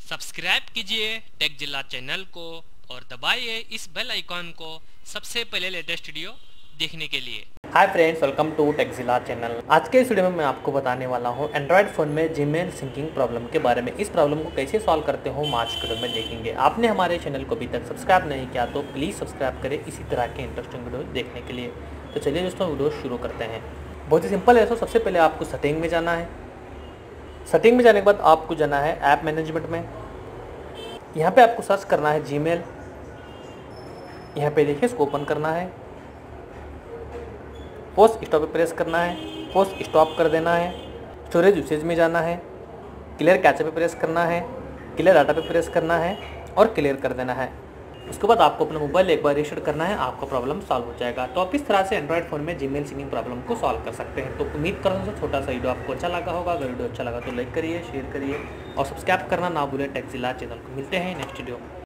Subscribe कीजिए take Zila channel को और दबाइए इस बेल आइकॉन को सबसे पहले लेटेस्ट वीडियो देखने के लिए। Hi friends, welcome to Tech Zila channel. आज के इस वीडियो में मैं आपको बताने वाला हूं एंड्रॉयड फ़ोन में जीमेल सिंकिंग प्रॉब्लम के बारे में। इस प्रॉब्लम को कैसे सॉल्व करते हो आज के वीडियो में देखेंगे। आपने हमारे चैनल को अभी तक सब्सक्राइब नहीं किया तो प्लीज़ सब्सक्राइब करें इसी तरह के इंटरेस्टिंग वीडियो देखने के लिए। तो चलिए दोस्तों, वीडियो शुरू करते हैं। बहुत ही सिंपल है दोस्तों। सबसे पहले आपको सेटिंग में जाना है। सेटिंग में जाने के बाद आपको जाना है ऐप मैनेजमेंट में। यहाँ पे आपको सर्च करना है जीमेल। यहाँ पे देखिए, इसको ओपन करना है। पोस्ट स्टॉप पे प्रेस करना है। पोस्ट स्टॉप कर देना है। स्टोरेज यूसेज में जाना है। क्लियर कैचे पे प्रेस करना है। क्लियर डाटा पे प्रेस करना है और क्लियर कर देना है। उसके बाद आपको अपना मोबाइल एक बार रीसेट करना है, आपका प्रॉब्लम सॉल्व हो जाएगा। तो आप इस तरह से एंड्रॉयड फ़ोन में जीमेल सिंकिंग प्रॉब्लम को सॉल्व कर सकते हैं। तो उम्मीद करता हूँ छोटा सा वीडियो आपको अच्छा लगा होगा। अगर वीडियो अच्छा लगा तो लाइक करिए, शेयर करिए और सब्सक्राइब करना ना भूलें टेक जिला चैनल को। मिलते हैं नेक्स्ट वीडियो में।